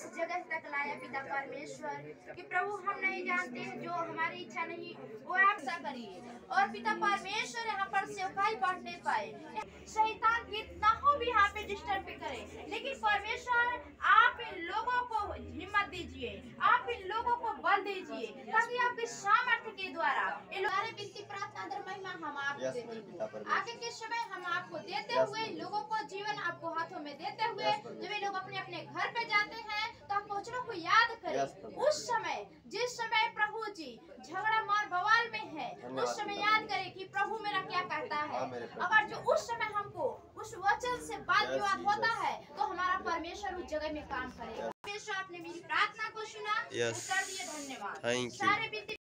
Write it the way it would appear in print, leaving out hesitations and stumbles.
जगह तक लाया पिता परमेश्वर कि प्रभु हम नहीं जानते हैं, जो हमारी इच्छा नहीं वो आप ऐसा करिए। और पिता परमेश्वर यहाँ पर सेवकाई बढ़ नहीं पाए, शैतान कितना हो भी यहाँ पे डिस्टर्ब करे, लेकिन परमेश्वर आप इन लोगों को हिम्मत दीजिए, आप इन लोगों को बल दीजिए, ताकि आपके सामर्थ्य के द्वारा इन लोगों विनती प्रार्थना दर महिमा हम आपको देते हैं। आगे के समय हम आपको देते हुए लोगों को जीवन आपको हाथों में देते हुए, जब ये लोग अपने अपने घर पे जाते हैं तो हम वचनों को याद करें। उस समय जिस समय प्रभु जी झगड़ा मार बवाल में है, उस समय याद करें कि प्रभु मेरा क्या कहता है। अगर जो उस समय हमको उस वचन से वाद विवाद होता है तो हमारा परमेश्वर उस जगह में काम करेगा। परमेश्वर आपने मेरी प्रार्थना को सुना, उत्तर दिए, धन्यवाद। Thank you. सारे